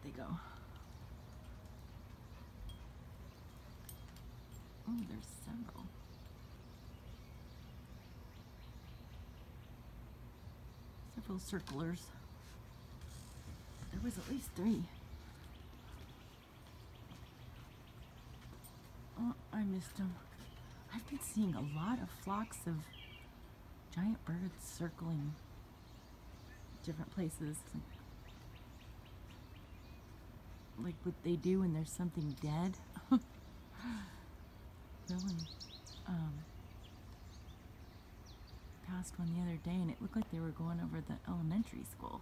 they go? Oh, there's several. Several circlers. There was at least 3. Oh, I missed them. I've been seeing a lot of flocks of giant birds circling different places. Like what they do when there's something dead. Really passed one the other day and it looked like they were going over the elementary school.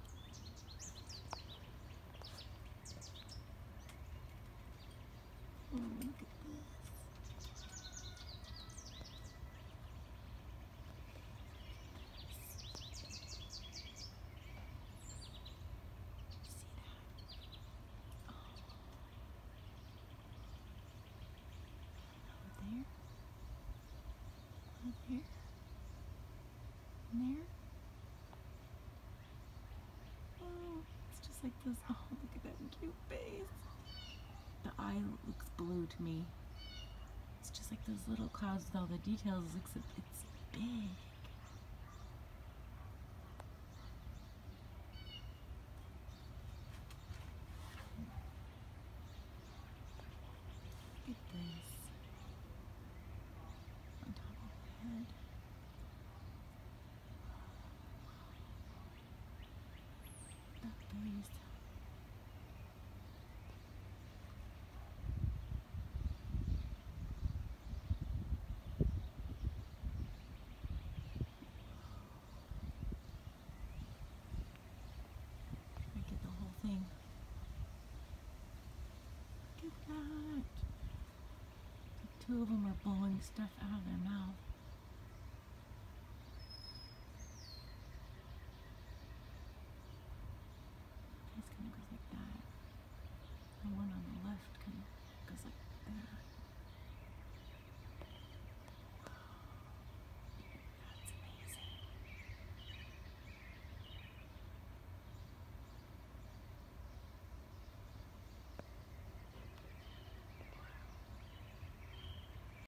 Oh, look at this. Here, and there. Oh, it's just like those. Oh, look at that cute face. The eye looks blue to me. It's just like those little clouds with all the details, except it's big. Look at this. On top of the head. The base. I get the whole thing. Look at that. The 2 of them are blowing stuff out of their mouth.